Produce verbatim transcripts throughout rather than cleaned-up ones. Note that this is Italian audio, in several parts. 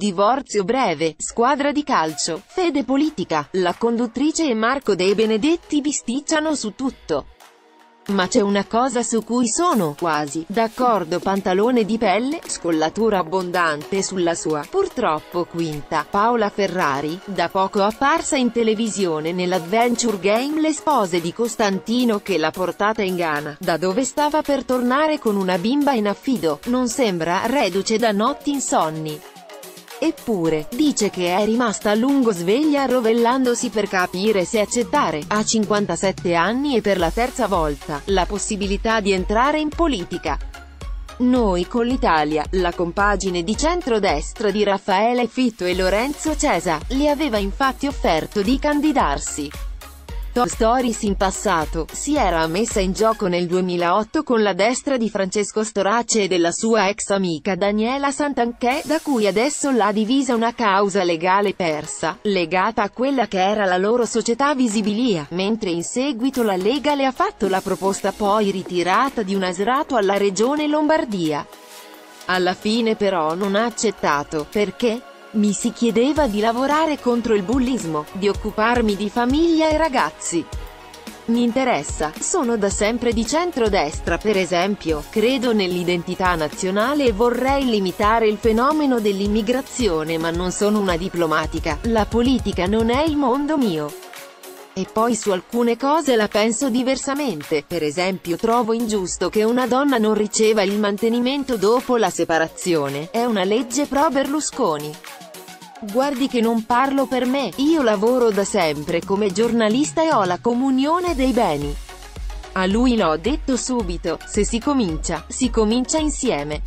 divorzio breve, squadra di calcio, fede politica, la conduttrice e Marco De Benedetti bisticciano su tutto. Ma c'è una cosa su cui sono quasi d'accordo: pantalone di pelle, scollatura abbondante sulla sua, purtroppo quinta, Paola Ferrari, da poco apparsa in televisione nell'adventure game Le spose di Costantino, che l'ha portata in Ghana, da dove stava per tornare con una bimba in affido. Non sembra reduce da notti insonni. Eppure, dice che è rimasta a lungo sveglia rovellandosi per capire se accettare, a cinquantasette anni e per la terza volta, la possibilità di entrare in politica. Noi con l'Italia, la compagine di centrodestra di Raffaele Fitto e Lorenzo Cesa, le aveva infatti offerto di candidarsi. Stories in passato, si era messa in gioco nel duemilaotto con la destra di Francesco Storace e della sua ex amica Daniela Santanchè, da cui adesso l'ha divisa una causa legale persa, legata a quella che era la loro società Visibilia, mentre in seguito la Lega le ha fatto la proposta poi ritirata di un aserato alla regione Lombardia. Alla fine però non ha accettato, perché? Mi si chiedeva di lavorare contro il bullismo, di occuparmi di famiglia e ragazzi. Mi interessa, sono da sempre di centrodestra per esempio, credo nell'identità nazionale e vorrei limitare il fenomeno dell'immigrazione, ma non sono una diplomatica, la politica non è il mondo mio. E poi su alcune cose la penso diversamente, per esempio trovo ingiusto che una donna non riceva il mantenimento dopo la separazione, è una legge pro Berlusconi. Guardi che non parlo per me, io lavoro da sempre come giornalista e ho la comunione dei beni. A lui l'ho detto subito, se si comincia, si comincia insieme.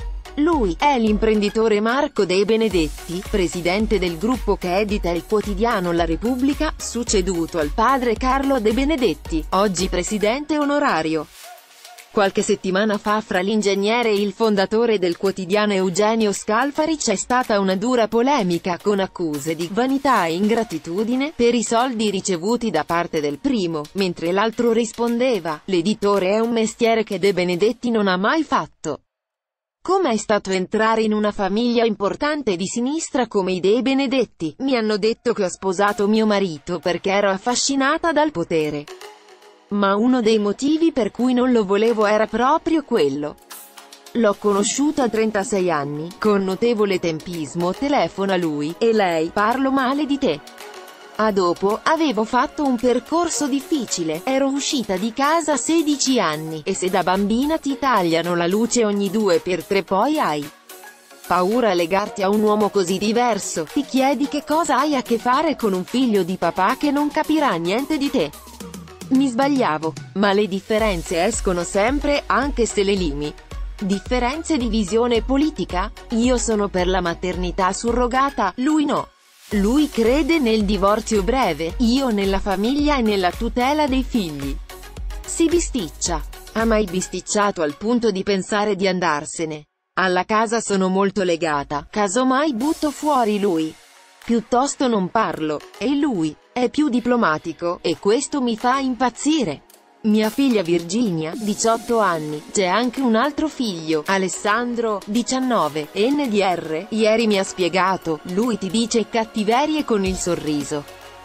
Lui è l'imprenditore Marco De Benedetti, presidente del gruppo che edita il quotidiano La Repubblica, succeduto al padre Carlo De Benedetti, oggi presidente onorario. Qualche settimana fa fra l'ingegnere e il fondatore del quotidiano Eugenio Scalfari c'è stata una dura polemica con accuse di vanità e ingratitudine per i soldi ricevuti da parte del primo, mentre l'altro rispondeva: l'editore è un mestiere che De Benedetti non ha mai fatto. Com'è stato entrare in una famiglia importante di sinistra come i De Benedetti? Mi hanno detto che ho sposato mio marito perché ero affascinata dal potere. Ma uno dei motivi per cui non lo volevo era proprio quello. L'ho conosciuto a trentasei anni, con notevole tempismo telefona lui, e lei, parlo male di te. A dopo, avevo fatto un percorso difficile, ero uscita di casa a sedici anni, e se da bambina ti tagliano la luce ogni due per tre poi hai paura a legarti a un uomo così diverso, ti chiedi che cosa hai a che fare con un figlio di papà che non capirà niente di te. Mi sbagliavo, ma le differenze escono sempre, anche se le limi. Differenze di visione politica? Io sono per la maternità surrogata, lui no. Lui crede nel divorzio breve, io nella famiglia e nella tutela dei figli. Si bisticcia. Ha mai bisticciato al punto di pensare di andarsene? Alla casa sono molto legata, casomai butto fuori lui. Piuttosto non parlo, e lui è più diplomatico, e questo mi fa impazzire. Mia figlia Virginia, diciotto anni, c'è anche un altro figlio, Alessandro, diciannove, N D R, ieri mi ha spiegato, lui ti dice cattiverie con il sorriso.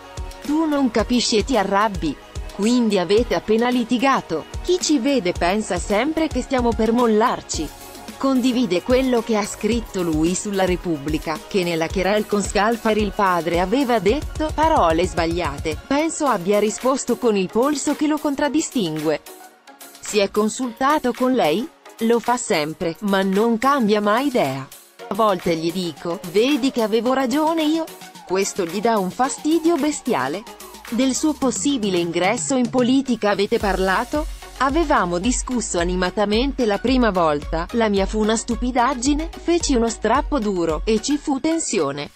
Tu non capisci e ti arrabbi. Quindi avete appena litigato. Chi ci vede pensa sempre che stiamo per mollarci. Condivide quello che ha scritto lui sulla Repubblica, che nella querel con Scalfari il padre aveva detto parole sbagliate. Penso abbia risposto con il polso che lo contraddistingue. Si è consultato con lei? Lo fa sempre, ma non cambia mai idea. A volte gli dico, vedi che avevo ragione io? Questo gli dà un fastidio bestiale. Del suo possibile ingresso in politica avete parlato? Avevamo discusso animatamente la prima volta, la mia fu una stupidaggine, feci uno strappo duro, e ci fu tensione.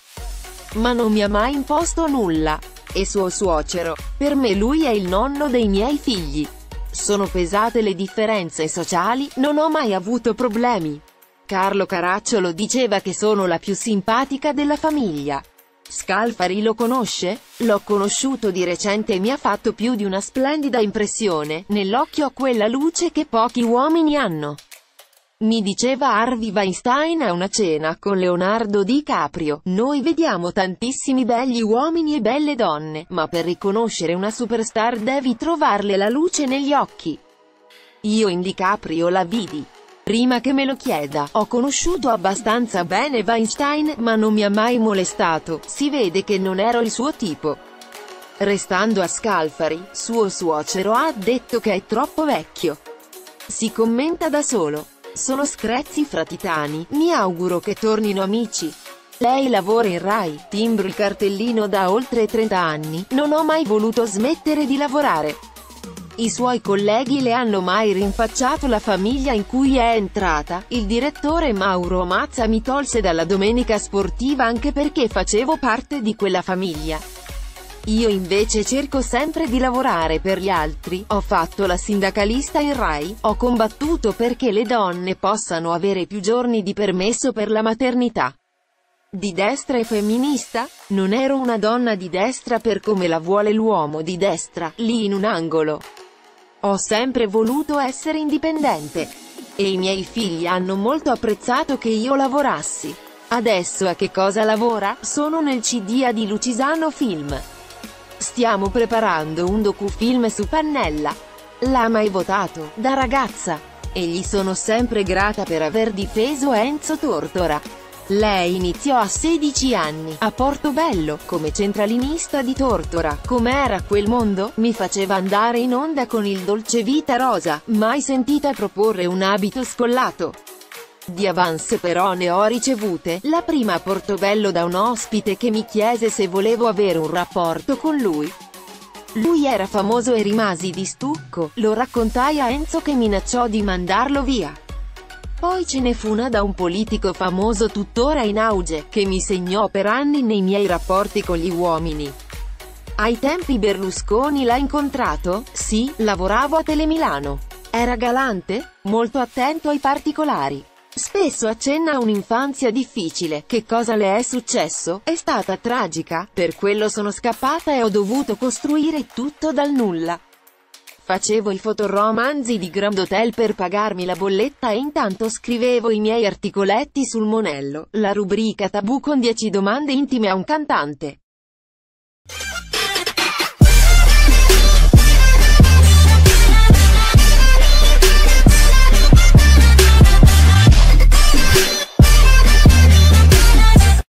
Ma non mi ha mai imposto nulla. E suo suocero, per me lui è il nonno dei miei figli. Sono pesate le differenze sociali, non ho mai avuto problemi. Carlo Caracciolo diceva che sono la più simpatica della famiglia. Scalfari lo conosce? L'ho conosciuto di recente e mi ha fatto più di una splendida impressione, nell'occhio ha quella luce che pochi uomini hanno. Mi diceva Harvey Weinstein a una cena con Leonardo DiCaprio: noi vediamo tantissimi begli uomini e belle donne, ma per riconoscere una superstar devi trovarle la luce negli occhi. Io in DiCaprio la vidi. Prima che me lo chieda, ho conosciuto abbastanza bene Weinstein, ma non mi ha mai molestato, si vede che non ero il suo tipo. Restando a Scalfari, suo suocero ha detto che è troppo vecchio. Si commenta da solo. Sono screzi fra titani, mi auguro che tornino amici. Lei lavora in Rai, timbro il cartellino da oltre trenta anni, non ho mai voluto smettere di lavorare. I suoi colleghi le hanno mai rinfacciato la famiglia in cui è entrata? Il direttore Mauro Mazza mi tolse dalla Domenica Sportiva anche perché facevo parte di quella famiglia. Io invece cerco sempre di lavorare per gli altri, ho fatto la sindacalista in Rai, ho combattuto perché le donne possano avere più giorni di permesso per la maternità. Di destra e femminista? Non ero una donna di destra per come la vuole l'uomo di destra, lì in un angolo. Ho sempre voluto essere indipendente. E i miei figli hanno molto apprezzato che io lavorassi. Adesso a che cosa lavora? Sono nel C D A di Lucisano Film. Stiamo preparando un docufilm su Pannella. L'ha mai votato, da ragazza. E gli sono sempre grata per aver difeso Enzo Tortora. Lei iniziò a sedici anni, a Portobello, come centralinista di Tortora. Com'era quel mondo? Mi faceva andare in onda con il Dolce Vita rosa, mai sentita proporre un abito scollato. Di avance però ne ho ricevute, la prima a Portobello da un ospite che mi chiese se volevo avere un rapporto con lui. Lui era famoso e rimasi di stucco, lo raccontai a Enzo che minacciò di mandarlo via. Poi ce ne fu una da un politico famoso tuttora in auge, che mi segnò per anni nei miei rapporti con gli uomini. Ai tempi Berlusconi l'ha incontrato? Sì, lavoravo a Telemilano. Era galante? Molto attento ai particolari. Spesso accenna a un'infanzia difficile. Che cosa le è successo? È stata tragica, per quello sono scappata e ho dovuto costruire tutto dal nulla. Facevo i fotoromanzi di Grand Hotel per pagarmi la bolletta e intanto scrivevo i miei articoletti sul Monello, la rubrica tabù con dieci domande intime a un cantante.